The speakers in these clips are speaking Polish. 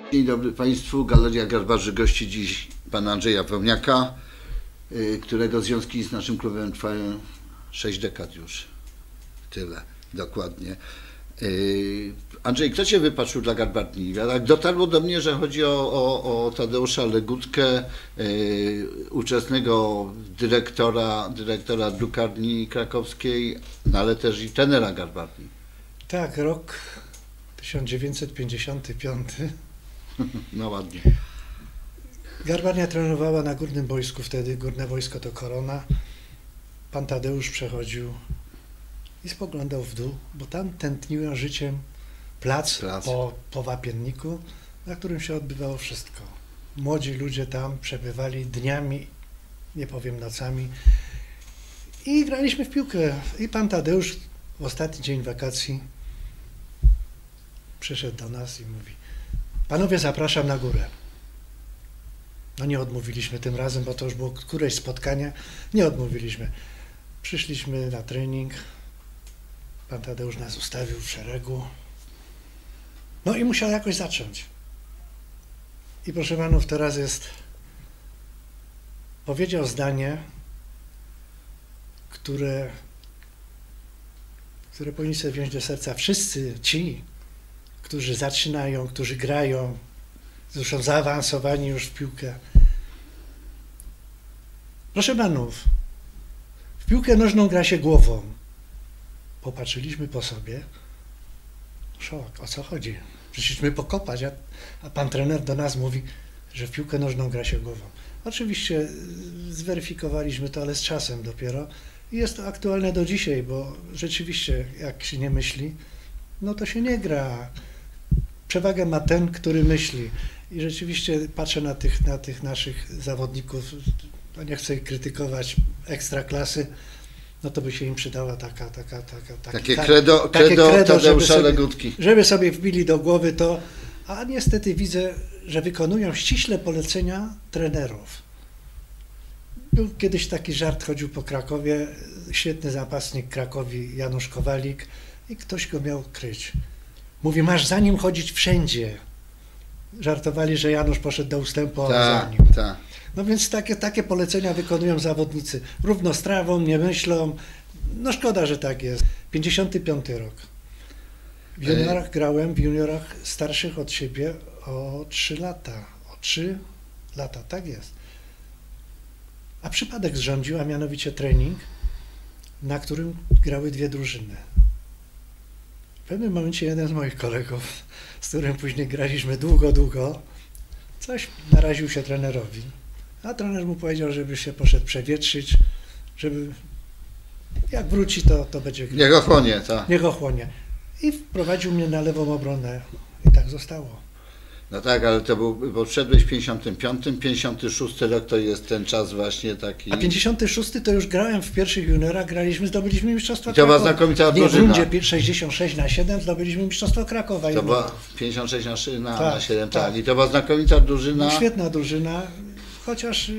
Dzień dobry Państwu. Galeria Garbarzy gości dziś pana Andrzeja Wełniaka, którego związki z naszym klubem trwają 6 dekad już. Tyle, dokładnie. Andrzej, kto Cię wypatrzył dla Garbarni? Tak dotarło do mnie, że chodzi o Tadeusza Legutkę, ówczesnego dyrektora drukarni krakowskiej, no ale też i trenera Garbarni. Tak, rok 1955. No ładnie. Garbarnia trenowała na Górnym Wojsku wtedy, Górne Wojsko to Korona. Pan Tadeusz przechodził i spoglądał w dół, bo tam tętniłem życiem plac. Po Wapienniku, na którym się odbywało wszystko. Młodzi ludzie tam przebywali dniami, nie powiem nocami, i graliśmy w piłkę. I pan Tadeusz w ostatni dzień wakacji przyszedł do nas i mówi: panowie, zapraszam na górę. No nie odmówiliśmy tym razem, bo to już było któreś spotkanie. Nie odmówiliśmy. Przyszliśmy na trening. Pan Tadeusz nas ustawił w szeregu. No i musiał jakoś zacząć. I proszę panów, teraz jest... Powiedział zdanie, które powinni sobie wziąć do serca wszyscy ci, którzy zaczynają, którzy grają, zresztą zaawansowani już w piłkę. Proszę panów, w piłkę nożną gra się głową. Popatrzyliśmy po sobie. Szok, o co chodzi? Przyszliśmy pokopać, a pan trener do nas mówi, że w piłkę nożną gra się głową. Oczywiście zweryfikowaliśmy to, ale z czasem dopiero. I jest to aktualne do dzisiaj, bo rzeczywiście jak się nie myśli, no to się nie gra. Przewagę ma ten, który myśli. I rzeczywiście patrzę na tych naszych zawodników, no nie chcę ich krytykować, ekstraklasy, no to by się im przydała takie credo Tadeusza Legutki. Żeby sobie wbili do głowy to, a niestety widzę, że wykonują ściśle polecenia trenerów. Był kiedyś taki żart, chodził po Krakowie, świetny napastnik Krakowi, Janusz Kowalik, i ktoś go miał kryć. Mówi: masz za nim chodzić wszędzie. Żartowali, że Janusz poszedł do ustępu, a on za nim. No więc takie polecenia wykonują zawodnicy. Równo z trawą, nie myślą. No szkoda, że tak jest. 55 rok. W juniorach grałem, w juniorach starszych od siebie o 3 lata. O 3 lata, tak jest. A przypadek zrządził, a mianowicie trening, na którym grały 2 drużyny. W pewnym momencie jeden z moich kolegów, z którym później graliśmy długo, coś naraził się trenerowi. A trener mu powiedział, żeby się poszedł przewietrzyć, żeby jak wróci, to będzie grał. Niech ochłonie, tak. Niech ochłonie. I wprowadził mnie na lewą obronę i tak zostało. No tak, ale to był, bo wszedłeś w 55, 56 rok to jest ten czas właśnie taki... A 56 to już grałem w pierwszych juniorach, zdobyliśmy mistrzostwo Krakowa. To była znakomita drużyna. drużyna. W rundzie 66/7 zdobyliśmy mistrzostwo Krakowa. To była 56 na tak, 7, tak. tak. I to była znakomita drużyna. No, świetna drużyna, chociaż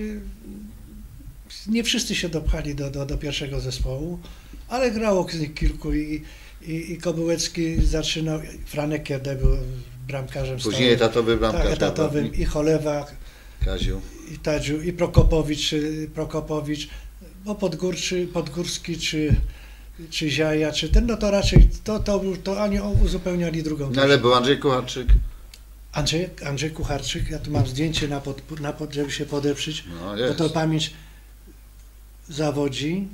nie wszyscy się dopchali do pierwszego zespołu, ale grało z nich kilku i Kobyłecki zaczynał, Franek Kierde był bramkarzem. Później etatowy bramkarz. Tak, etatowym, i Cholewa, Kaziu, i Tadziu, i Prokopowicz, bo Podgórski, czy Ziaja, czy ten, no to raczej to oni uzupełniali drugą. No ale był Andrzej Kucharczyk. Andrzej Kucharczyk, ja tu mam zdjęcie żeby się podeprzeć, No, bo to pamięć zawodzi.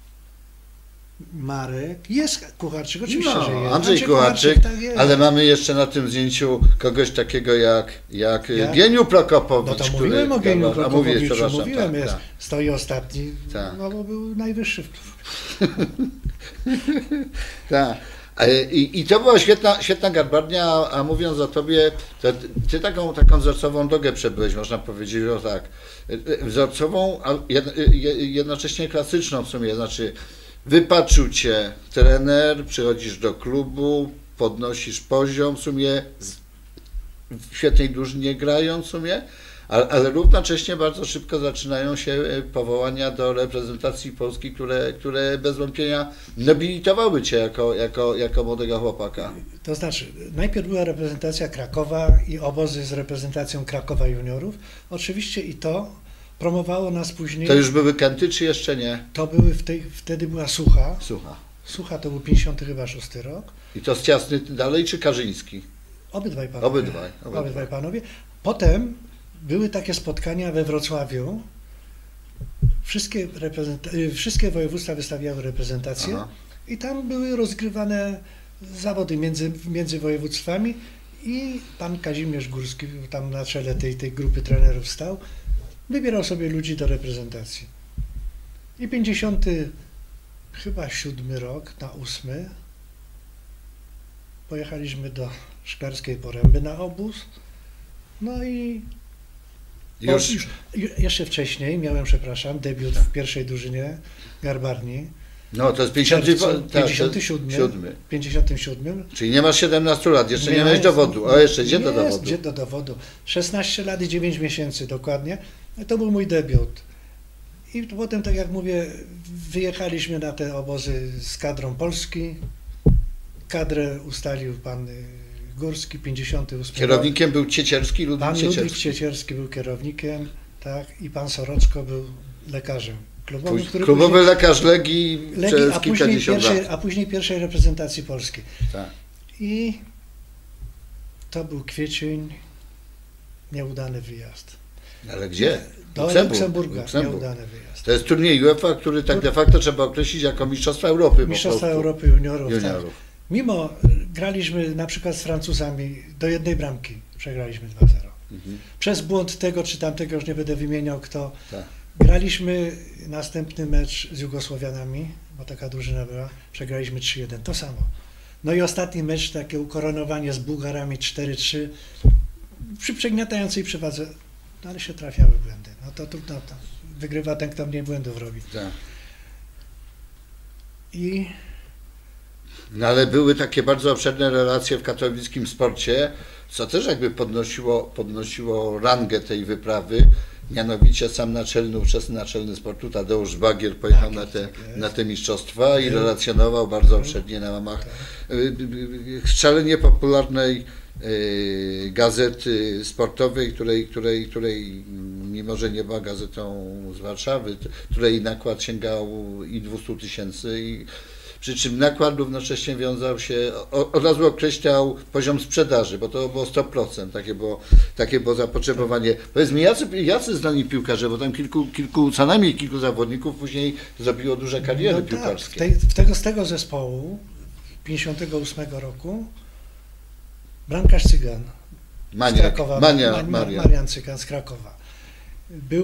Marek, jest Kucharczyk, oczywiście, że jest. Andrzej Kucharczyk, tak jest. Ale mamy jeszcze na tym zdjęciu kogoś takiego jak Gieniu Prokopowicz. No to mówiłem o Gieniu Prokopowiczu, mówiłem, tak, jest, tak. stoi ostatni, Tak. no bo był najwyższy w klubie. Tak. I to była świetna Garbarnia, a mówiąc o tobie, to ty taką wzorcową drogę przebyłeś, można powiedzieć, że tak, wzorcową, a jednocześnie klasyczną w sumie, znaczy wypatrzył cię trener, przychodzisz do klubu, podnosisz poziom w sumie, w świetnej drużynie grają w sumie, Ale równocześnie bardzo szybko zaczynają się powołania do reprezentacji Polski, które bez wątpienia nobilitowały Cię jako młodego chłopaka. To znaczy, najpierw była reprezentacja Krakowa i obozy z reprezentacją Krakowa juniorów. Oczywiście i to promowało nas później. To już były Kęty, czy jeszcze nie? To były wtedy była Sucha. Słucha. Sucha to był 56 rok. I to z Ciasny dalej, czy Karzyński? Obydwaj panowie. Obydwaj Panowie. Potem były takie spotkania we Wrocławiu. Wszystkie województwa wystawiały reprezentacje. Aha. I tam były rozgrywane zawody między województwami i pan Kazimierz Górski tam na czele tej grupy trenerów stał. Wybierał sobie ludzi do reprezentacji. I 57 rok na 8 pojechaliśmy do Szklarskiej Poręby na obóz. No i jeszcze wcześniej miałem, debiut w pierwszej drużynie Garbarni. No to jest 57. Czyli nie masz 17 lat, jeszcze nie miałeś dowodu. O, jeszcze gdzie do dowodu? Gdzie do dowodu? 16 lat i 9 miesięcy dokładnie. To był mój debiut. I potem, tak jak mówię, wyjechaliśmy na te obozy z kadrą Polski. Kadrę ustalił pan Górski, 58 Kierownikiem był Ciecierski, Ludwik Ciecierski. Ludwik Ciecierski był kierownikiem, tak, i pan Soroczko był lekarzem klubowym. Klubowy lekarz Legii przez kilkadziesiąt lat. A później pierwszej reprezentacji Polski. Tak. I to był kwiecień, nieudany wyjazd. Ale gdzie? Do Luksemburga. Nieudany wyjazd. To jest turniej UEFA, który tak de facto trzeba określić jako Mistrzostwa Europy. Mistrzostwa Europy juniorów. Tak. Mimo graliśmy na przykład z Francuzami do jednej bramki, przegraliśmy 2-0. Przez błąd tego czy tamtego, już nie będę wymieniał kto. Tak. Graliśmy następny mecz z Jugosłowianami, bo taka drużyna była, przegraliśmy 3-1, to samo. No i ostatni mecz, takie ukoronowanie z Bułgarami 4-3, przy przegniatającej przewadze, no ale się trafiały błędy. No to trudno, to wygrywa ten, kto mniej błędów robi. Tak. No ale były takie bardzo obszerne relacje w katowickim sporcie, co też jakby podnosiło rangę tej wyprawy. Mianowicie sam ówczesny naczelny sportu Tadeusz Bagier pojechał na te mistrzostwa i relacjonował bardzo obszernie na łamach szalenie popularnej gazety sportowej, której mimo że nie była gazetą z Warszawy, której nakład sięgał i 200 000, przy czym nakład równocześnie wiązał się, od razu określał poziom sprzedaży, bo to było 100%, takie było zapotrzebowanie. Powiedz mi, jacy znani piłkarze, bo tam co najmniej kilku zawodników później zrobiło duże kariery piłkarskie. Tak, z tego zespołu 58 roku bramkarz Cygan z Krakowa, Marian Cygan z Krakowa. Był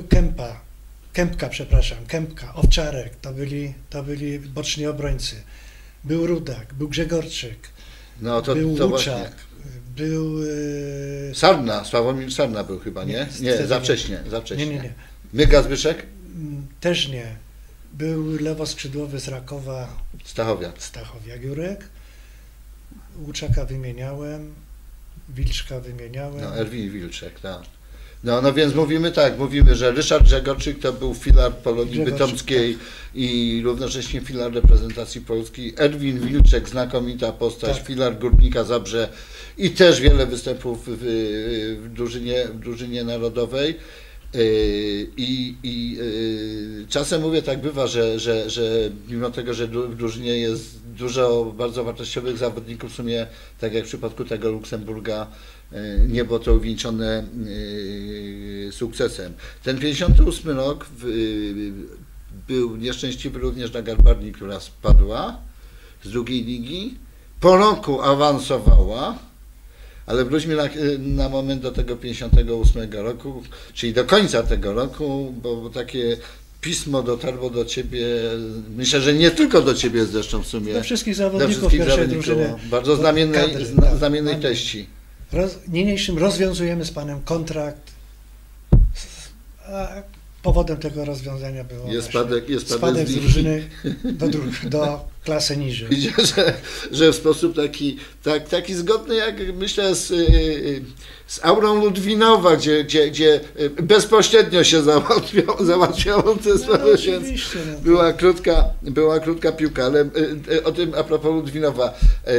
Kępka, Owczarek, to byli boczni obrońcy. Był Rudak, był Grzegorczyk, był Łuczak, był... Sławomir Sarna był chyba, nie? Nie, za wcześnie. Nie. Myga Zbyszek? Też nie. Był lewoskrzydłowy z Rakowa. Stachowiak Jurek. Łuczaka wymieniałem, Wilczka wymieniałem. No, Erwin Wilczek, tak. No więc mówimy, że Ryszard Grzegorczyk to był filar Polonii Bytomskiej i równocześnie filar reprezentacji Polski. Erwin Wilczek, znakomita postać, filar Górnika Zabrze i też wiele występów w drużynie narodowej. Czasem mówię, tak bywa, że mimo tego, że w drużynie jest dużo bardzo wartościowych zawodników, w sumie tak jak w przypadku tego Luksemburga, nie było to uwieńczone sukcesem. Ten 58 rok był nieszczęśliwy również dla Garbarni, która spadła z drugiej ligi. Po roku awansowała, ale wróćmy na moment do tego 58 roku, czyli do końca tego roku, bo takie pismo dotarło do Ciebie, myślę, że nie tylko do Ciebie zresztą w sumie. Do wszystkich zawodników pierwszej drużyny. Bardzo znamiennej treści. Niniejszym rozwiązujemy z Panem kontrakt, a powodem tego rozwiązania było Jest właśnie spadek z drużyny do klasy niżej. Widzę, że w sposób taki zgodny, jak myślę, z aurą Ludwinowa, gdzie bezpośrednio się załatwiało tę sprawę, więc była krótka piłka, ale o tym a propos Ludwinowa.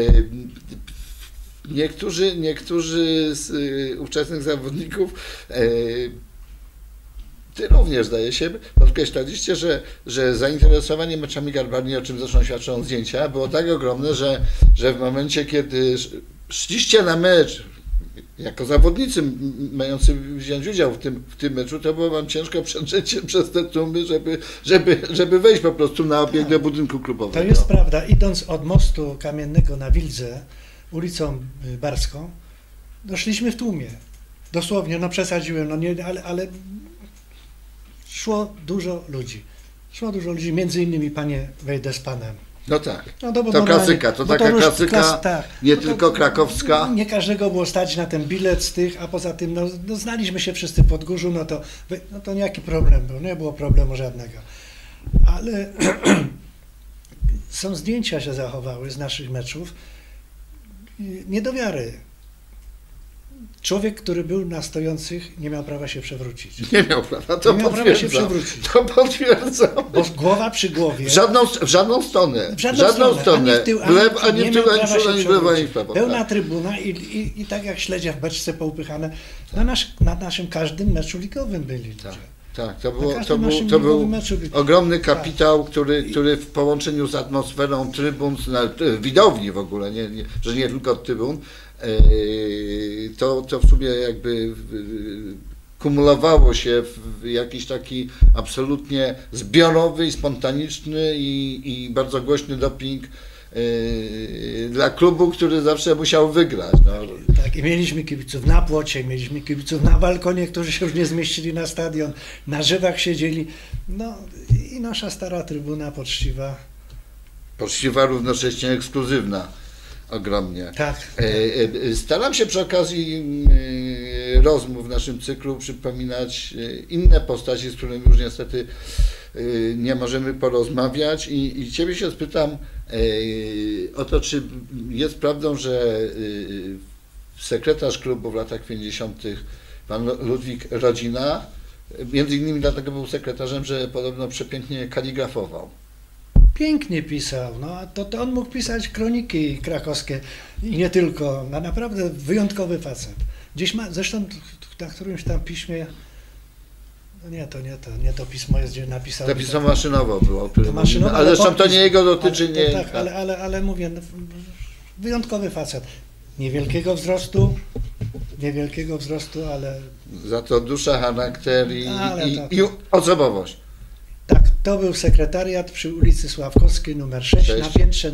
Niektórzy z ówczesnych zawodników, ty również, zdaje się, podkreślaliście, że zainteresowanie meczami Garbarni, o czym zresztą świadczą zdjęcia, było tak ogromne, że w momencie, kiedy szliście na mecz jako zawodnicy mający wziąć udział w tym meczu, to było wam ciężko przedrzeć się przez te tłumy, żeby wejść po prostu na obieg do budynku klubowego. To jest prawda. Idąc od mostu kamiennego na Wildze, ulicą Barską, doszliśmy w tłumie. Dosłownie, no przesadziłem, no nie, ale szło dużo ludzi. Między innymi panie wejdę z panem. No tak, No to klasyka, to taka klasyka, tak. nie tylko krakowska. Nie każdego było stać na ten bilet z tych, a poza tym no znaliśmy się wszyscy w Podgórzu, no to niejaki problem był, nie było problemu żadnego. Ale są zdjęcia się zachowały z naszych meczów, nie do wiary. Człowiek, który był na stojących, nie miał prawa się przewrócić. Nie miał prawa, to potwierdzam. Bo głowa przy głowie. W żadną stronę. W żadną stronę. Ani w tył, ani w lewo, ani w prawo. Pełna trybuna i tak jak śledzia w beczce poupychane, na naszym każdym meczu ligowym byli ludzie. Tak, to był ogromny kapitał, który w połączeniu z atmosferą trybun, widowni w ogóle, że nie tylko trybun, to w sumie jakby kumulowało się w jakiś taki absolutnie zbiorowy i spontaniczny i bardzo głośny doping dla klubu, który zawsze musiał wygrać. No. Tak, i mieliśmy kibiców na płocie, mieliśmy kibiców na balkonie, którzy się już nie zmieścili na stadion, na żywach siedzieli. No i nasza stara trybuna poczciwa. Poczciwa, równocześnie ekskluzywna. Ogromnie. Tak. Staram się przy okazji rozmów w naszym cyklu przypominać inne postaci, z którymi już niestety nie możemy porozmawiać i Ciebie się spytam o to, czy jest prawdą, że sekretarz klubu w latach 50. pan Ludwik Rodzina, między innymi dlatego był sekretarzem, że podobno przepięknie kaligrafował. Pięknie pisał, no to on mógł pisać kroniki krakowskie i nie tylko, no naprawdę wyjątkowy facet. Gdzieś ma, zresztą na którymś tam piśmie, no nie to pismo jest, gdzie napisał. To pismo maszynowo było, o którym maszynowo, ale zresztą to nie jego dotyczy, nie. Tak, ale mówię, no, wyjątkowy facet. Niewielkiego wzrostu, ale... Za to dusza, charakter i osobowość. Tak, to był sekretariat przy ulicy Sławkowskiej nr 6 na piętrze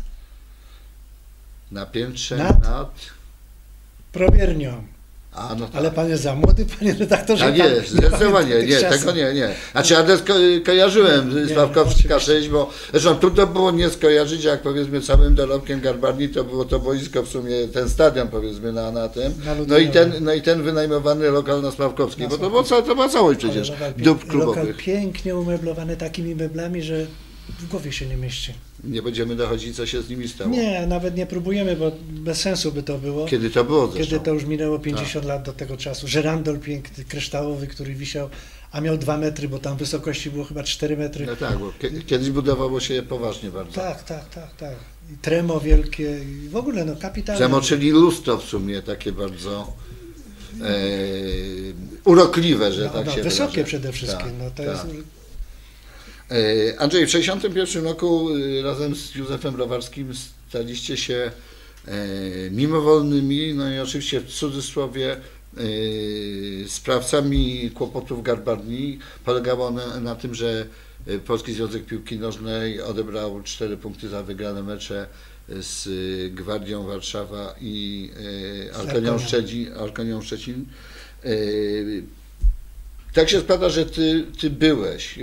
nad probiernią. A, no tak. Ale pan jest za młody, panie redaktorze. Tak jest, zdecydowanie, tego nie. Znaczy adres kojarzyłem, Sławkowska 6, bo zresztą trudno było nie skojarzyć, jak powiedzmy całym dorobkiem Garbarni to było to boisko w sumie, ten stadion powiedzmy na tym, no i ten wynajmowany lokal na Sławkowskiej, bo to była całość przecież dóbr klubowych. Lokal pięknie umeblowany takimi meblami, że w głowie się nie mieści. Nie będziemy dochodzić, co się z nimi stało. Nie, nawet nie próbujemy, bo bez sensu by to było. Kiedy to było zresztą? Kiedy to już minęło 50 lat do tego czasu. Żerandol piękny, kryształowy, który wisiał, a miał 2 metry, bo tam wysokości było chyba 4 metry. No tak, bo kiedyś budowało się je poważnie bardzo. Tak. I tremo wielkie, i w ogóle no kapitalne. Tremo, czyli lustro w sumie, takie bardzo urokliwe, że tak się wysokie wyrażę. Przede wszystkim. Tak, no to tak. jest... Andrzej, w 1961 roku razem z Józefem Browarskim staliście się mimowolnymi, no i oczywiście w cudzysłowie sprawcami kłopotów Garbarni. Polegało na tym, że Polski Związek Piłki Nożnej odebrał 4 punkty za wygrane mecze z Gwardią Warszawa i Arkonią Szczecin. Tak się składa, że ty byłeś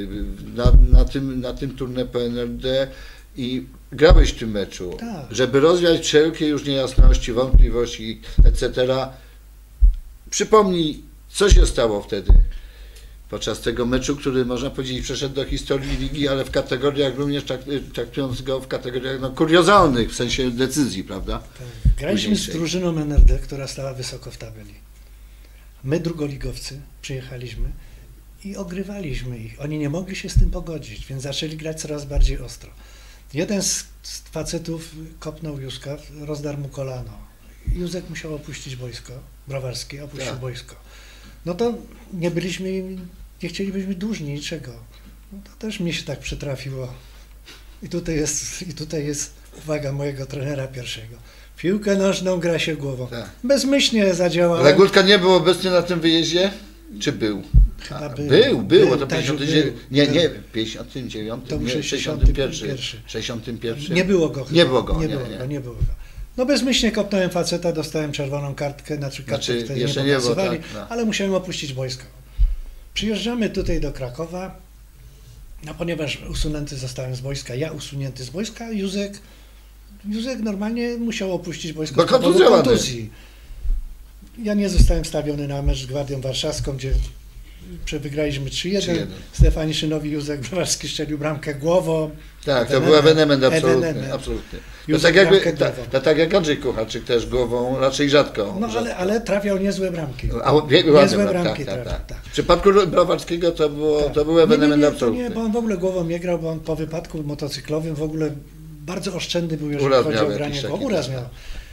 na tym tournée po NLD i grałeś w tym meczu, tak. Żeby rozwiać wszelkie już niejasności, wątpliwości, etc. Przypomnij, co się stało wtedy? podczas tego meczu, który można powiedzieć przeszedł do historii ligi, ale w kategoriach również traktując go w kategoriach no, kuriozalnych, w sensie decyzji, prawda? Tak. Graliśmy z drużyną NRD, która stała wysoko w tabeli. My, drugoligowcy, przyjechaliśmy i ogrywaliśmy ich. Oni nie mogli się z tym pogodzić, więc zaczęli grać coraz bardziej ostro. Jeden z facetów kopnął Józka, rozdarł mu kolano. Józek musiał opuścić wojsko, Browarski opuścił wojsko. No to nie chcielibyśmy dłużni niczego. No to też mnie się tak przytrafiło. I tutaj jest uwaga mojego trenera pierwszego. Piłkę nożną gra się głową. Tak. Bezmyślnie zadziałałem. Legutko nie był obecny na tym wyjeździe? Czy był? Chyba był, to 59, nie, 59, to nie, 61. 61. Nie było go chyba. Nie było go. No bezmyślnie kopnąłem faceta, dostałem czerwoną kartkę, kartkę wtedy jeszcze nie pokazywali, tak, no. ale musiałem opuścić wojsko. Przyjeżdżamy tutaj do Krakowa, no ponieważ usunięty zostałem z wojska, ja usunięty z wojska, Józek normalnie musiał opuścić wojsko bo z powodu kontuzji. Ja nie zostałem wstawiony na mecz z Gwardią Warszawską, gdzie wygraliśmy 3-1. Stefaniszynowi Józek Browarski strzelił bramkę głową. Tak, to był ewenement absolutny. No tak jak Andrzej Kucharczyk też głową raczej rzadko. No ale trafiał niezłe bramki. Niezłe bramki trafiał. W przypadku Browarskiego to był ewenement absolutny. Nie, bo on w ogóle głową nie grał, bo on po wypadku motocyklowym w ogóle bardzo oszczędny był, jeżeli chodzi o granie głową. Uraz miał.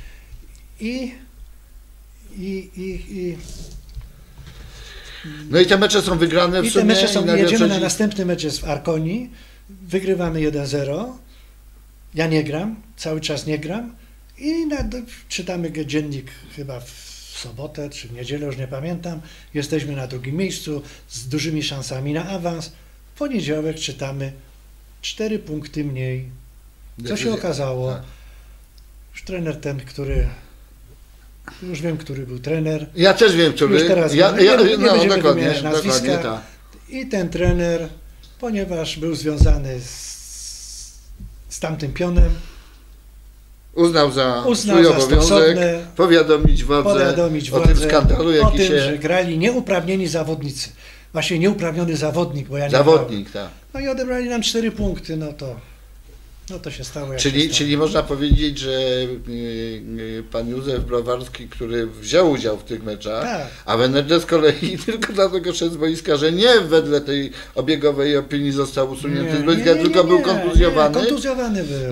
No i te mecze są wygrane w sumie. Jedziemy na następny mecz jest w Arkonii, wygrywamy 1-0, ja nie gram, cały czas nie gram i czytamy dziennik chyba w sobotę czy w niedzielę, już nie pamiętam, jesteśmy na drugim miejscu z dużymi szansami na awans. W poniedziałek czytamy 4 punkty mniej. Co się okazało? Tak. Już trener ten, już wiem, który był trener. Ja też wiem, który. Już teraz nie będziemy wymieniać nazwiska. Tak. I ten trener, ponieważ był związany z tamtym pionem, uznał za swój obowiązek powiadomić władzę o tym skandalu, jaki się... że grali nieuprawnieni zawodnicy. Właśnie nieuprawniony zawodnik, bo ja nie Zawodnik, tak. No i odebrali nam 4 punkty, no to się stało. Czyli można powiedzieć, że pan Józef Browarski, który wziął udział w tych meczach, tak. A Wenerde z kolei tylko dlatego szedł z boiska, że nie wedle tej obiegowej opinii został usunięty z boiska, tylko był kontuzjowany. Kontuzjowany był.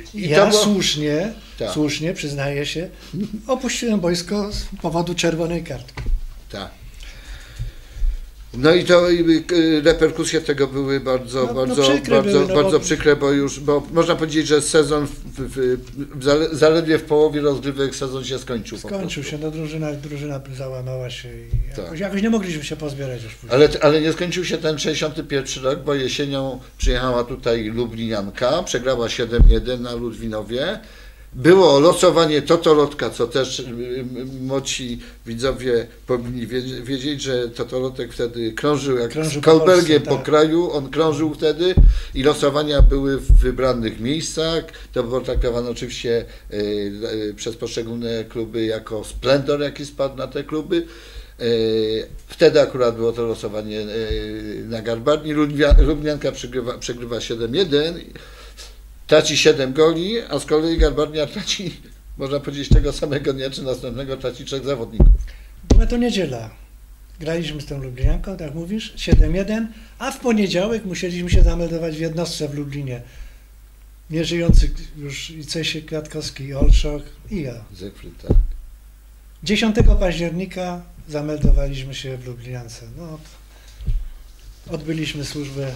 Słusznie, przyznaję się, opuściłem boisko z powodu czerwonej kartki. Tak. No i to reperkusje tego były bardzo przykre, bo można powiedzieć, że sezon zaledwie w połowie rozgrywek sezon się skończył. Skończył się, no drużyna załamała się i jakoś nie mogliśmy się pozbierać już później. Ale nie skończył się ten 61 rok, bo jesienią przyjechała tutaj Lublinianka, przegrała 7-1 na Ludwinowie. Było losowanie Totolotka, co też młodsi widzowie powinni wiedzieć, że Totolotek wtedy krążył z Kolbergiem po kraju, on krążył wtedy i losowania były w wybranych miejscach. To było traktowane oczywiście przez poszczególne kluby jako splendor, jaki spadł na te kluby. Wtedy akurat było to losowanie na Garbarni. Lublinianka przegrywa 7-1. Traci 7 goli, a z kolei Garbarnia traci, można powiedzieć, tego samego dnia czy następnego traci 3 zawodników. Była to niedziela. Graliśmy z tą Lublinianką, tak mówisz, 7-1, a w poniedziałek musieliśmy się zameldować w jednostce w Lublinie. Nieżyjący już i Cesiek Kwiatkowski, i Olszok, i ja. Zygfryd, tak. 10 października zameldowaliśmy się w Lubliniance. No, odbyliśmy służbę.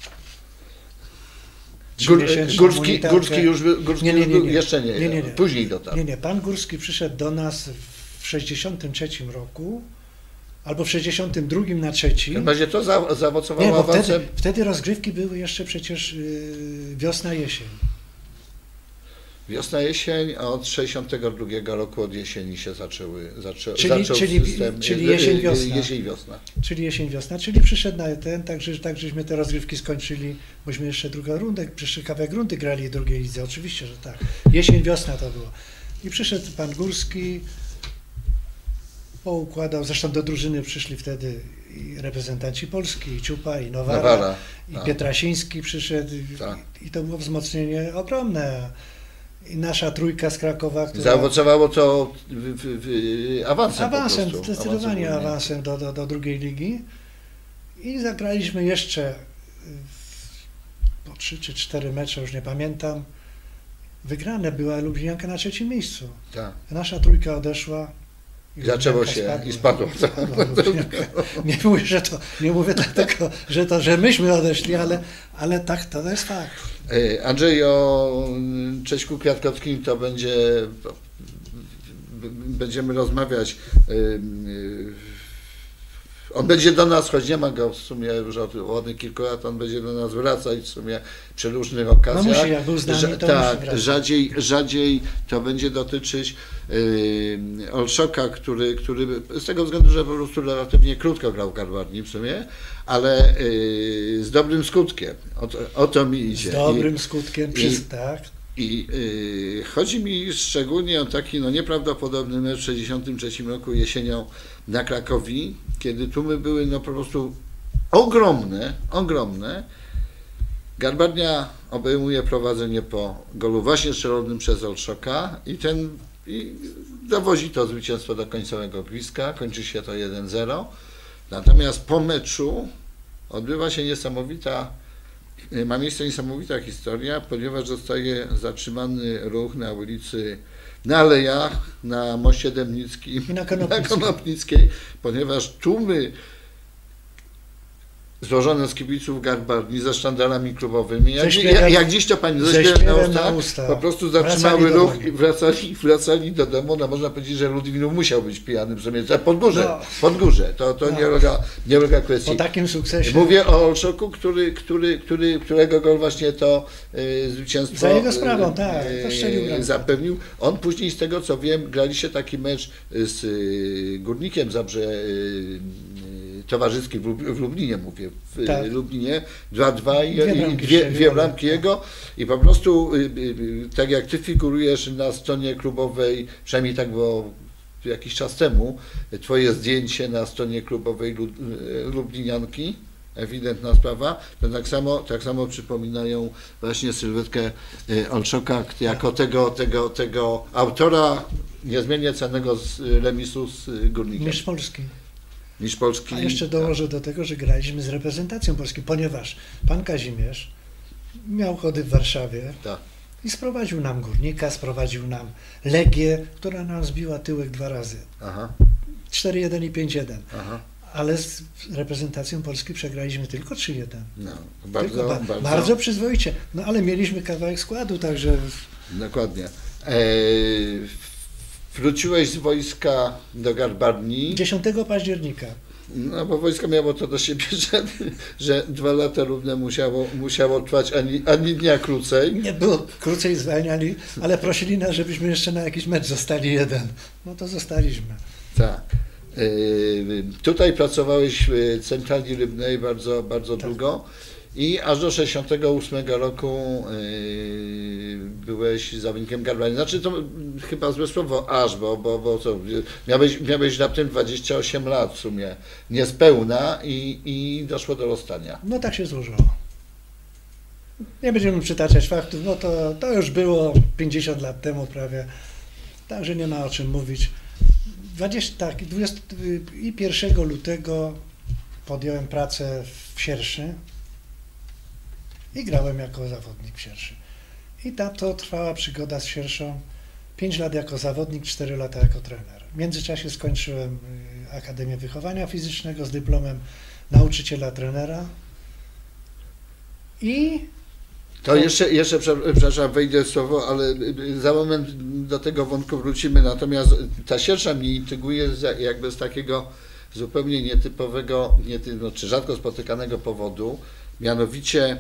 Górski już był, jeszcze nie, później dotarł. Nie, pan Górski przyszedł do nas w 63 roku, albo w 62 na 3. Będzie to zaowocowało awansem. Wtedy rozgrywki były jeszcze przecież wiosna, jesień. Wiosna, jesień, a od 62 roku od jesieni się zaczął system, czyli jesień, wiosna. Czyli jesień, wiosna, czyli przyszedł na ten, tak żeśmy te rozgrywki skończyli, bośmy jeszcze drugą rundę, przyszły kawałek rundy grali w drugiej lidze, oczywiście, że tak. Jesień, wiosna to było. I przyszedł pan Górski poukładał, zresztą do drużyny przyszli wtedy i reprezentanci Polski, i Ciupa, i Nowara, Nawara, i tak. Pietrasiński przyszedł Tak. i to było wzmocnienie ogromne. I nasza trójka z Krakowa, która... Zaowocowało to awansem Awansem, po prostu. zdecydowanie Awansem awansem do drugiej ligi. I zagraliśmy jeszcze po 3 czy 4 mecze, już nie pamiętam. Wygrane była Lublinianka na 3. miejscu. Tak. Nasza trójka odeszła. I Zaczęło Lublinianka się i spadło. Spadła Lublinianka. Nie mówię dlatego, że myśmy odeszli, ale tak, to jest fakt. Andrzej, o Cześćku Kwiatkowskim to będziemy rozmawiać. On będzie do nas, choć nie ma go w sumie już od ładnych kilku lat, on będzie do nas wracać w sumie przy różnych okazjach. No musi, jak był z nami, to tak, musi wracać. rzadziej to będzie dotyczyć Olszoka, który z tego względu, że po prostu relatywnie krótko grał w Garbarni w sumie, ale z dobrym skutkiem. O to mi idzie. Z dobrym skutkiem, tak. I chodzi mi szczególnie o taki nieprawdopodobny mecz w 1963 roku jesienią na Krakowi, kiedy tłumy były po prostu ogromne. Garbarnia obejmuje prowadzenie po golu właśnie strzelonym przez Olszoka i dowozi to zwycięstwo do końcowego gwizdka, kończy się to 1-0. Natomiast po meczu ma miejsce niesamowita historia, ponieważ zostaje zatrzymany ruch na ulicy, na Alejach, na moście Dębnickim I na Konopnickiej, ponieważ tłumy złożone z kibiców Garbarni ze sztandarami klubowymi, jak dziś to pani ze śpiewem na ustach, po prostu zatrzymały ruch i wracali do domu. No można powiedzieć, że Ludwinów musiał być pijany w sumie, Podgórze, to nie ulega kwestii. Po takim sukcesie. Mówię o Olszoku, którego gol właśnie to zwycięstwo za jego sprawą, tak, zapewnił. On później, z tego co wiem, graliście taki mecz z Górnikiem Zabrze towarzyski w Lublinie, mówię, w Lublinie 2-2 i dwie bramki jego i po prostu tak jak ty figurujesz na stronie klubowej, przynajmniej tak było jakiś czas temu, twoje zdjęcie na stronie klubowej Lublinianki, ewidentna sprawa, to tak samo przypominają właśnie sylwetkę Olszoka jako tego autora niezmiennie cennego remisu z Górnikiem. Niż Polski. A jeszcze dołożę do tego, że graliśmy z reprezentacją Polski, ponieważ pan Kazimierz miał chody w Warszawie i sprowadził nam Górnika, sprowadził nam Legię, która nam zbiła tyłek 2 razy. 4-1 i 5-1. Ale z reprezentacją Polski przegraliśmy tylko 3-1. Bardzo przyzwoicie. No ale mieliśmy kawałek składu, także... Dokładnie. Wróciłeś z wojska do Garbarni. 10 października. No bo wojsko miało to do siebie, że 2 lata równe musiało trwać ani dnia krócej. Nie było krócej zwalniali, ale prosili nas, żebyśmy jeszcze na jakiś mecz zostali jeden. No to zostaliśmy. Tak. Tutaj pracowałeś w centrali rybnej bardzo długo. I aż do 68 roku byłeś zawodnikiem Garbarni. Znaczy to chyba złe słowo aż, bo co, miałeś raptem 28 lat w sumie, niespełna i doszło do rozstania. No tak się złożyło. Nie będziemy przytaczać faktów, no to już było 50 lat temu prawie, także nie ma o czym mówić. 1 lutego podjąłem pracę w Sierszy i grałem jako zawodnik w Sierszy. I to trwała przygoda z Sierszą. 5 lat jako zawodnik, 4 lata jako trener. W międzyczasie skończyłem Akademię Wychowania Fizycznego z dyplomem nauczyciela trenera. I... To jeszcze, przepraszam, wejdę w słowo, ale za moment do tego wątku wrócimy. Natomiast ta Siersza mnie intryguje jakby z takiego zupełnie nietypowego, czy rzadko spotykanego powodu. Mianowicie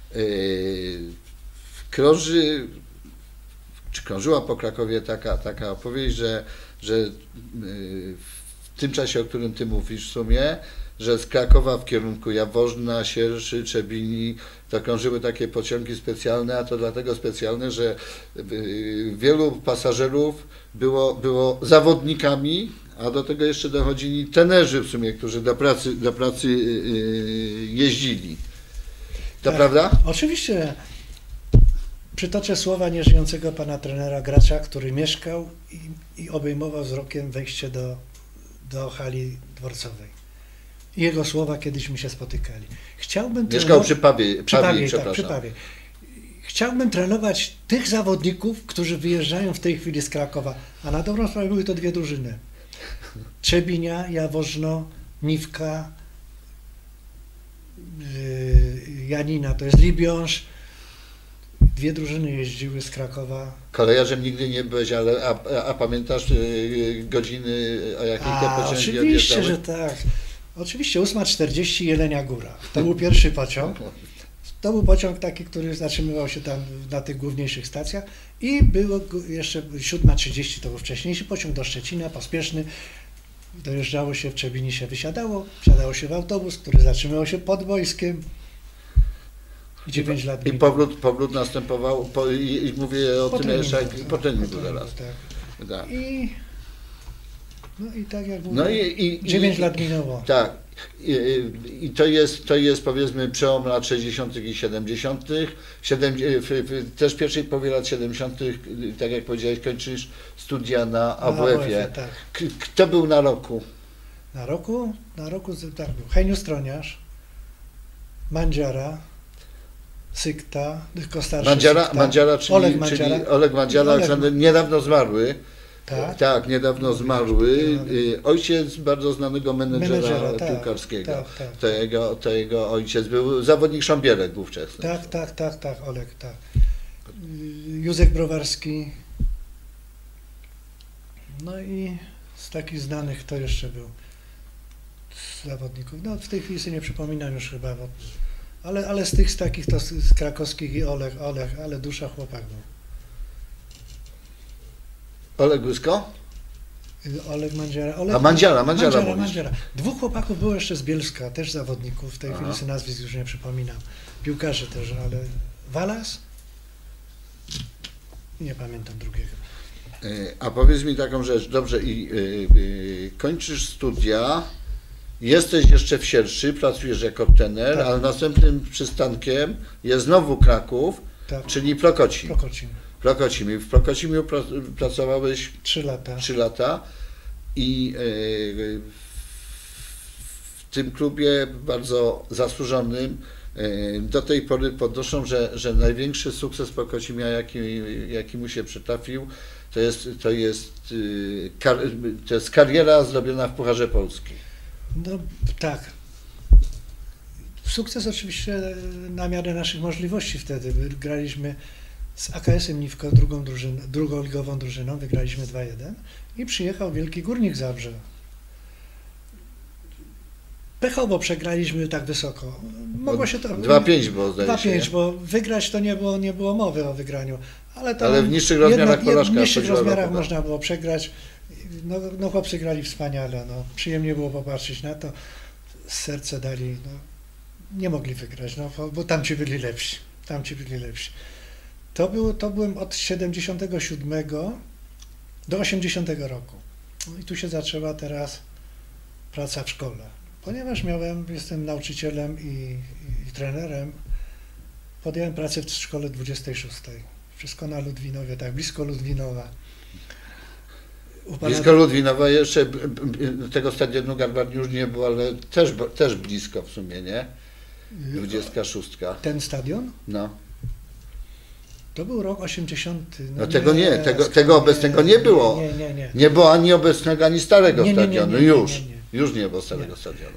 krążyła po Krakowie taka opowieść, że w tym czasie, o którym ty mówisz w sumie, że z Krakowa w kierunku Jaworzna, Sierszy, Trzebini to krążyły takie pociągi specjalne, a to dlatego specjalne, że wielu pasażerów było zawodnikami A do tego jeszcze dochodzili trenerzy w sumie, którzy do pracy jeździli. To Tak, prawda? Oczywiście. Przytoczę słowa nieżyjącego pana trenera Gracza, który mieszkał i obejmował wzrokiem wejście do hali dworcowej. I jego słowa kiedyś się spotykali. Mieszkał przy Pawie, tak, przepraszam. przy Pawie. Chciałbym trenować tych zawodników, którzy wyjeżdżają w tej chwili z Krakowa, a na dobrą sprawę były to dwie drużyny. Trzebinia, Jaworzno, Niwka, Janina, to jest Libiąż. Dwie drużyny jeździły z Krakowa. Kolejarzem nigdy nie byłeś, ale a pamiętasz godziny, o jakiej te pociągi Oczywiście, odjeżdżały? że tak. Oczywiście 8:40 Jelenia Góra. To był pierwszy pociąg. To był pociąg taki, który zatrzymywał się tam na tych główniejszych stacjach i było jeszcze 7:30, to był wcześniejszy pociąg do Szczecina, pospieszny. Dojeżdżało się w Trzebinie, się wysiadało, wsiadało się w autobus, który zatrzymywał się pod wojskiem. 9 lat. I powrót następował, i mówię o tym jeszcze jak po treningu zaraz. Tak. Tak. I tak jak mówię, 9 lat minęło. Tak. I to jest powiedzmy przełom lat 60. i 70. Też w pierwszej połowie lat 70., tak jak powiedziałeś, kończysz studia na AWF-ie. Tak. Kto był na roku? Na roku tak był. Heniu Stroniarz, Mandziara, Sykta, tylko starszy Mandziara, czyli Oleg Mandziara, niedawno zmarły. Tak, niedawno zmarły. Ojciec bardzo znanego menedżera piłkarskiego. Tak. To jego ojciec był zawodnik Szambierek wówczas. Tak, Oleg, tak. Józef Browarski. No i z takich znanych to jeszcze był z zawodników. No w tej chwili sobie nie przypominam już chyba, ale z takich to z krakowskich i Oleg, ale dusza chłopak był. Oleg Łysko? Oleg Mandziara. Mandziara. Dwóch chłopaków było jeszcze z Bielska, też zawodników, w tej chwili sobie nazwisk już nie przypominam. Piłkarzy też, ale Walas? Nie pamiętam drugiego. A powiedz mi taką rzecz, dobrze, kończysz studia, jesteś jeszcze w Sierszy, pracujesz jako trener, ale następnym przystankiem jest znowu Kraków, czyli Plokocin. I w Plokocimiu pracowałeś 3 lata i w tym klubie bardzo zasłużonym do tej pory podnoszą, że największy sukces Plokocimia, jaki mu się przytrafił, to jest kariera zrobiona w Pucharze Polski. No tak. Sukces oczywiście na miarę naszych możliwości wtedy. Graliśmy z AKS-em Niwko, drugą ligową drużyną, wygraliśmy 2-1 i przyjechał Wielki Górnik Zabrze. Pechowo przegraliśmy tak wysoko. Mogło się to... 2-5 było, zdaje się. 2-5, bo wygrać to nie było mowy o wygraniu. Ale w niższych rozmiarach porażka. W niższych rozmiarach można było przegrać. No chłopcy grali wspaniale. No. Przyjemnie było popatrzeć na to. Serce dali. No. Nie mogli wygrać, no, bo tamci byli lepsi. To byłem od 77 do 80 roku. No i tu się zaczęła teraz praca w szkole. Ponieważ jestem nauczycielem i trenerem, podjąłem pracę w szkole 26. Wszystko na Ludwinowie, tak, blisko Ludwinowa. Blisko Ludwinowa, jeszcze tego stadionu Garbarni już nie było, ale też blisko w sumie, nie? 26. Ten stadion? No. To był rok 80. No tego obecnego nie było. Nie. Nie było ani obecnego, ani starego stadionu. Już nie było starego stadionu.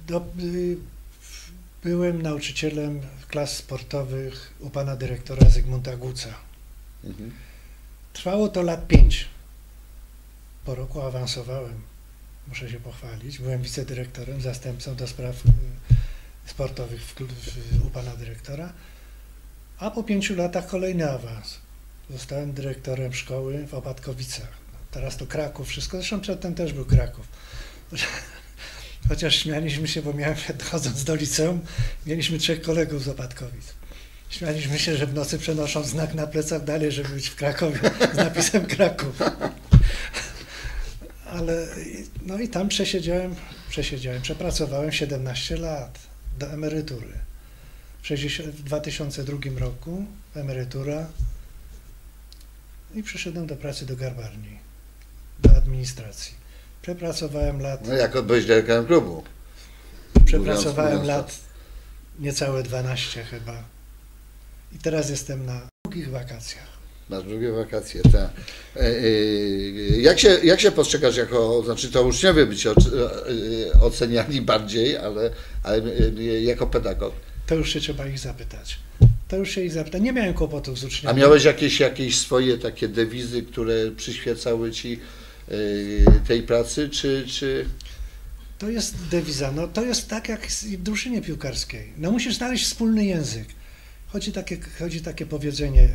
Byłem nauczycielem klas sportowych u pana dyrektora Zygmunta Guca. Trwało to lat 5. Po roku awansowałem, muszę się pochwalić. Byłem wicedyrektorem, zastępcą do spraw sportowych u pana dyrektora. A po 5 latach kolejny awans. Zostałem dyrektorem szkoły w Opatkowicach. Teraz to Kraków, wszystko. Zresztą przedtem też był Kraków. Chociaż śmialiśmy się, bo chodząc do liceum, mieliśmy 3 kolegów z Opatkowic. Śmialiśmy się, że w nocy przenoszą znak na plecach dalej, żeby być w Krakowie z napisem Kraków. Ale no i tam przepracowałem 17 lat do emerytury. W 2002 roku emerytura i przyszedłem do pracy do garbarni, do administracji. Przepracowałem lat. No jako byłeś dyrektorem klubu. Przepracowałem lat niecałe 12 chyba. I teraz jestem na długich wakacjach. Na drugie wakacje, tak. Jak się postrzegasz znaczy to uczniowie by cię oceniali bardziej, ale jako pedagog? To już się trzeba ich zapytać. Nie miałem kłopotów z uczniami. A miałeś jakieś swoje takie dewizy, które przyświecały ci tej pracy, czy... To jest dewiza, no to jest tak jak w drużynie piłkarskiej. No musisz znaleźć wspólny język. Chodzi takie powiedzenie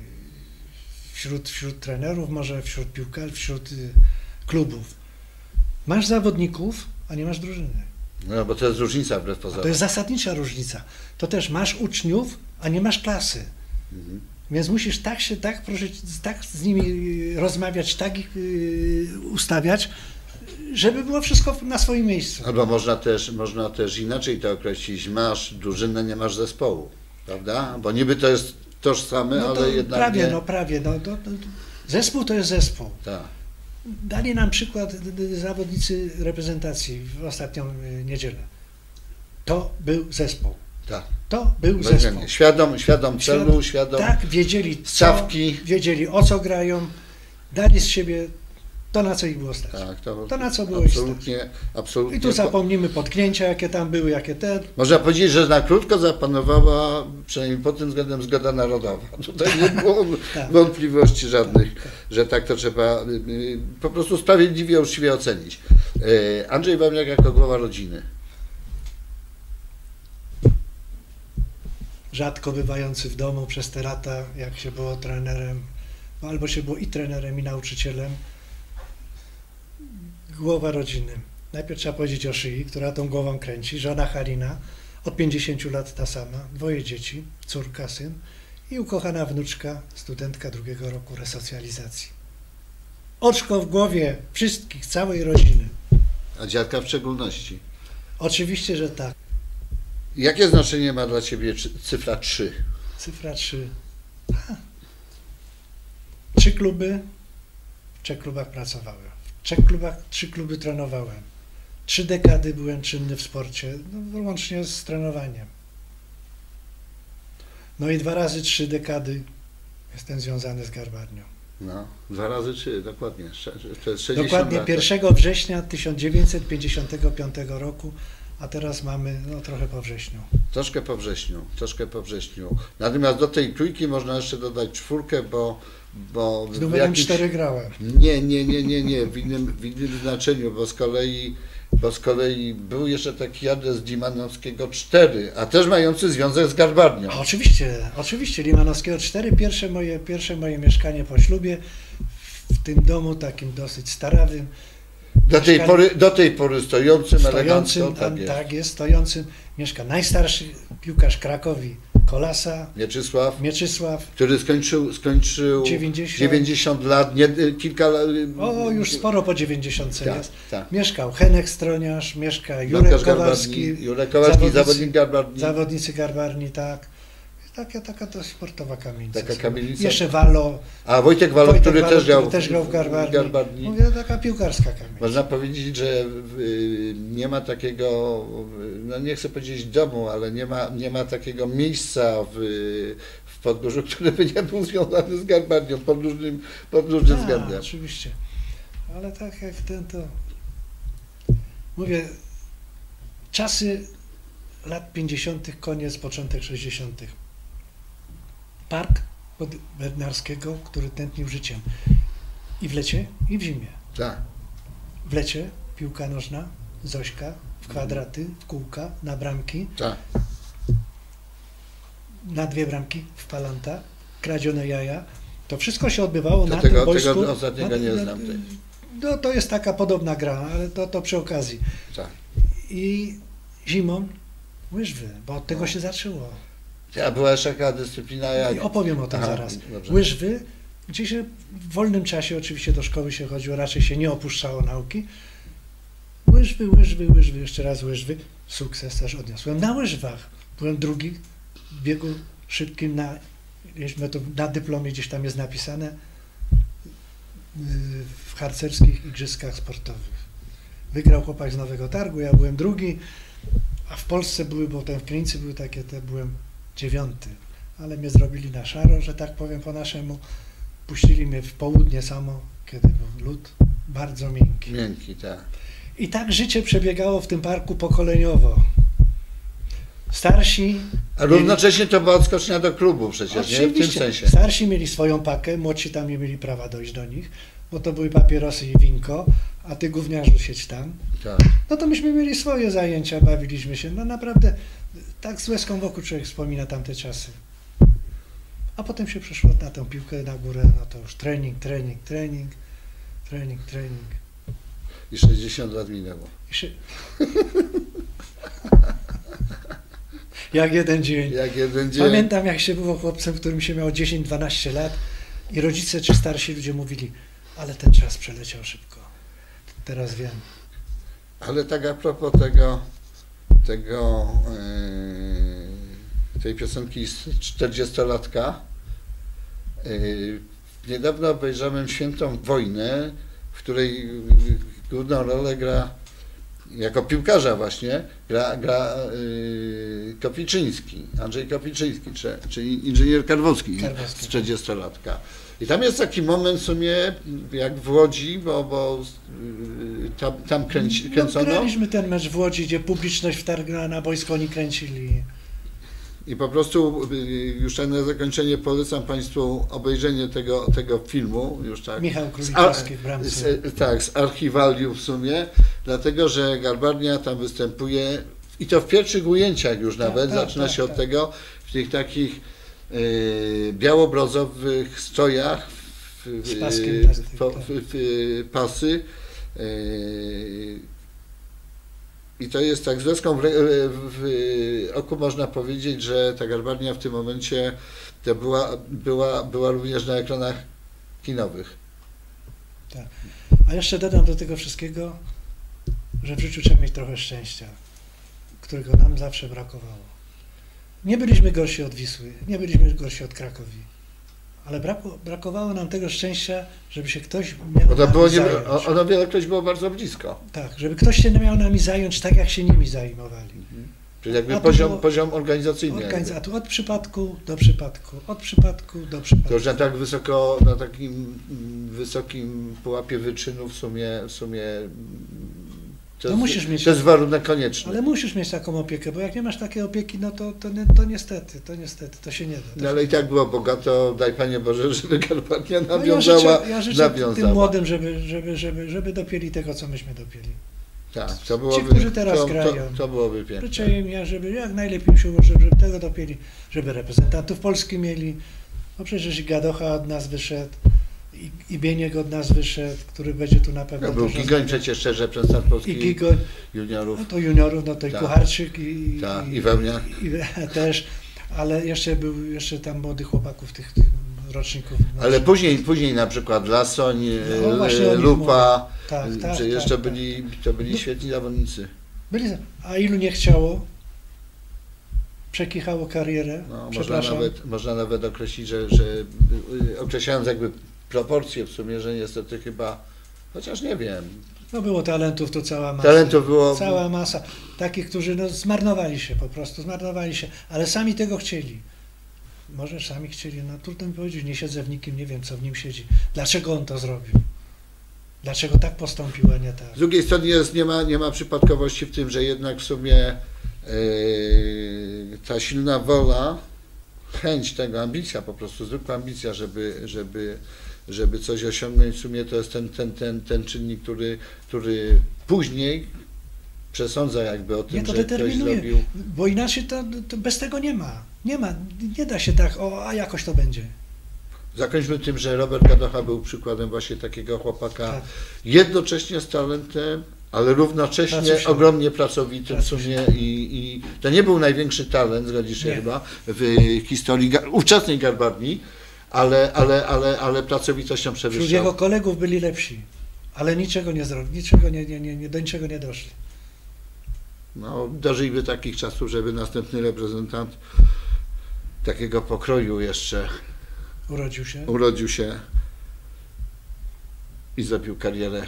wśród trenerów, może wśród piłkarzy, wśród klubów. Masz zawodników, a nie masz drużyny. No bo to jest różnica wbrew pozorom. To jest zasadnicza różnica. To też masz uczniów, a nie masz klasy. Więc musisz tak z nimi rozmawiać, tak ich ustawiać, żeby było wszystko na swoim miejscu. Albo można też inaczej to określić. Masz drużynę, nie masz zespołu, prawda? Bo niby to jest tożsame, No to ale jednak prawie. Zespół to jest zespół. Tak. Dali nam przykład zawodnicy reprezentacji w ostatnią niedzielę. To był zespół. Tak. To był zespół. Świadom celu, świadom tak, wiedzieli stawki. Wiedzieli o co grają, dali z siebie to, na co ich było stać. Tak, to na co było ich stać. Absolutnie. I tu zapomnimy potknięcia, jakie tam były, jakie te. Można powiedzieć, że na krótko zapanowała, przynajmniej pod tym względem, zgoda narodowa. Tutaj nie było tak. wątpliwości żadnych, że tak to trzeba po prostu sprawiedliwie, uczciwie ocenić. Andrzej Wawrzyniak jako głowa rodziny. Rzadko bywający w domu przez te lata, jak się było trenerem, albo się było i trenerem, i nauczycielem. Głowa rodziny. Najpierw trzeba powiedzieć o szyi, która tą głową kręci. Żona Halina, od 50 lat ta sama, 2 dzieci, córka, syn i ukochana wnuczka, studentka 2. roku resocjalizacji. Oczko w głowie wszystkich, całej rodziny. A dziadka w szczególności. Oczywiście, że tak. Jakie znaczenie ma dla Ciebie cyfra 3? Cyfra 3. 3 kluby, w 3 klubach pracowałem. W 3 klubach 3 kluby trenowałem. 3 dekady byłem czynny w sporcie, łącznie z trenowaniem. No i 2 razy 3 dekady jestem związany z garbarnią. No, 2 razy 3, dokładnie. To jest 60 Dokładnie lat. 1 września 1955 roku, a teraz mamy trochę po wrześniu. Troszkę po wrześniu. Natomiast do tej trójki można jeszcze dodać 4, bo z numerem 4 grałem. Nie, w innym znaczeniu, bo z kolei był jeszcze taki adres Limanowskiego 4, a też mający związek z garbarnią. Oczywiście, Limanowskiego 4, pierwsze moje mieszkanie po ślubie, w tym domu takim dosyć starawym. Do tej pory stojącym elegancko. Tak jest, stojącym. Mieszka najstarszy piłkarz Krakowi, Kolasa. Mieczysław. Który skończył 90 lat, kilka lat. Już sporo po 90 jest. Tak. Mieszkał Henek Stroniarz, mieszka Jurek Kowalski, zawodnik garbarni. Zawodnicy garbarni, tak. Taka to sportowa kamienica. Taka kamienica. Jeszcze Walo. A Wojtek Walo, który też grał w garbarni. Mówię, taka piłkarska kamienica. Można powiedzieć, że nie ma takiego, nie chcę powiedzieć domu, ale nie ma takiego miejsca w Podgórzu, który by nie był związany z garbarnią pod różnym względem. Oczywiście. Ale tak jak to... Mówię, czasy lat 50., koniec, początek 60. Park Bednarskiego, który tętnił życiem. I w lecie, i w zimie. Tak. W lecie piłka nożna, Zośka, w kwadraty, w kółka, na bramki. Tak. Na 2 bramki, w palanta, kradzione jaja. To wszystko się odbywało na tym boisku. Tego ostatniego nie znam. To jest taka podobna gra, ale to przy okazji. Tak. I zimą łyżwy, bo od tego się zaczęło. A była jeszcze taka dyscyplina jak... I opowiem o tym zaraz. Dobrze. Łyżwy gdzie się w wolnym czasie, oczywiście do szkoły się chodziło, raczej się nie opuszczało nauki. Łyżwy, jeszcze raz łyżwy. Sukces też odniosłem na łyżwach. Byłem drugi w biegu szybkim na dyplomie, gdzieś tam jest napisane, w harcerskich igrzyskach sportowych. Wygrał chłopak z Nowego Targu, ja byłem drugi, a w Polsce były, bo tam w Krynicy były takie, byłem 9, ale mnie zrobili na szaro, że tak powiem po naszemu. Puścili mnie w południe samo, kiedy był lód bardzo miękki. Miękki, tak. I tak życie przebiegało w tym parku pokoleniowo. Starsi... A równocześnie to była odskocznia do klubu przecież, nie? W tym sensie. Starsi mieli swoją pakę, młodsi tam nie mieli prawa dojść do nich, bo to były papierosy i winko, a ty gówniarzu siedź tam. Tak. No to myśmy mieli swoje zajęcia, bawiliśmy się. No naprawdę, tak z łezką wokół człowiek wspomina tamte czasy. A potem się przeszło na tę piłkę na górę, no to już trening. I 60 lat minęło. Jak jeden dzień. Jak jeden dzień. Pamiętam, jak się było chłopcem, którym się miało 10-12 lat i rodzice czy starsi ludzie mówili, ale ten czas przeleciał szybko. Teraz wiem. Ale tak a propos tej piosenki z 40-latka, niedawno obejrzałem Świętą Wojnę, w której główną rolę gra, jako piłkarza właśnie, gra Kopiczyński, Andrzej Kopiczyński, czyli inżynier Karwowski z 40-latka. I tam jest taki moment w sumie, jak w Łodzi, bo tam kręcono. Graliśmy ten mecz w Łodzi, gdzie publiczność wtargnęła na boisko, oni kręcili. I po prostu już tak na zakończenie polecam Państwu obejrzenie tego filmu, już tak. Michał Królikowski w bramce. Tak, z archiwaliów w sumie, dlatego że Garbarnia tam występuje i to w pierwszych ujęciach już nawet, zaczyna się od tego, w tych takich biało-brązowych strojach, z paskiem pasy. I to jest tak, z łezką w oku można powiedzieć, że ta Garbarnia w tym momencie to była również na ekranach kinowych. Tak. A jeszcze dodam do tego wszystkiego, że w życiu trzeba mieć trochę szczęścia, którego nam zawsze brakowało. Nie byliśmy gorsi od Wisły, nie byliśmy gorsi od Krakowi, ale brakowało nam tego szczęścia, żeby się ktoś miał nami zająć. Ono wielokroć było bardzo blisko. Tak, żeby ktoś się miał nami zająć tak, jak się nimi zajmowali. Czyli jakby poziom organizacyjny. Od przypadku do przypadku, od przypadku do przypadku. To już na takim wysokim pułapie wyczynów w sumie to jest warunek konieczny. Ale musisz mieć taką opiekę, bo jak nie masz takiej opieki, no to niestety, to się nie da. No ale i tak było bogato, daj Panie Boże, żeby Garbarnia nawiązała. Ja życzę tym młodym, żeby dopięli tego, co myśmy dopięli. Tak, to byłoby, ci, którzy teraz grają, to byłoby piękne. Życzę im, żeby jak najlepiej się ułożył, żeby tego dopięli, żeby reprezentantów Polski mieli. No przecież i Gadocha od nas wyszedł, i Bieniek od nas wyszedł, który będzie tu na pewno... Był Gigoń przecież też reprezentant Polski juniorów. No to juniorów, no to i Kucharczyk i Wełniak. Też, ale jeszcze tam młodych chłopaków, tych roczników. Ale później na przykład Lasoń, Lupa, że jeszcze byli świetni zawodnicy. A ilu nie chciało? Przekichało karierę. No, można nawet określić, że określając jakby proporcje w sumie, że niestety chyba, chociaż nie wiem. No było talentów to cała masa. Talentów było... Cała masa. Takich, którzy zmarnowali się po prostu, ale sami tego chcieli. Może sami chcieli, no trudno mi powiedzieć, nie siedzę w nikim, nie wiem co w nim siedzi. Dlaczego on to zrobił? Dlaczego tak postąpił, a nie tak? Z drugiej strony nie ma przypadkowości w tym, że jednak w sumie ta silna wola, chęć tego, ambicja po prostu, zwykła ambicja, żeby coś osiągnąć, w sumie to jest ten czynnik, który później przesądza jakby o tym, że ktoś zrobił. Bo inaczej to bez tego nie ma. Nie da się tak, a jakoś to będzie. Zakończmy tym, że Robert Gadocha był przykładem właśnie takiego chłopaka, jednocześnie z talentem, ale równocześnie ogromnie pracowitym w sumie i to nie był największy talent, zgodzisz się chyba, w historii ówczesnej Garbarni, ale pracowitością Wśród przewyższał. jego kolegów byli lepsi, ale niczego nie zrobili, do niczego nie doszli. No, dożyliby takich czasów, żeby następny reprezentant takiego pokroju jeszcze urodził się i zrobił karierę.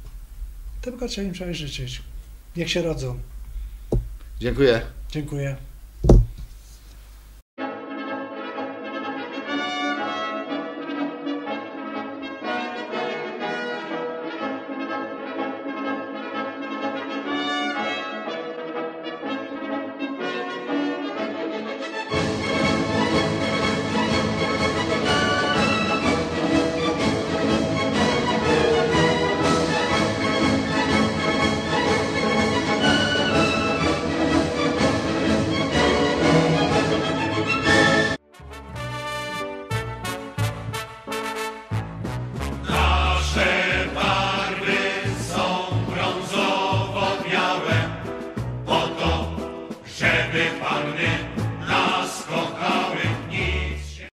Tylko trzeba im życzyć. Niech się rodzą. Dziękuję. Dziękuję.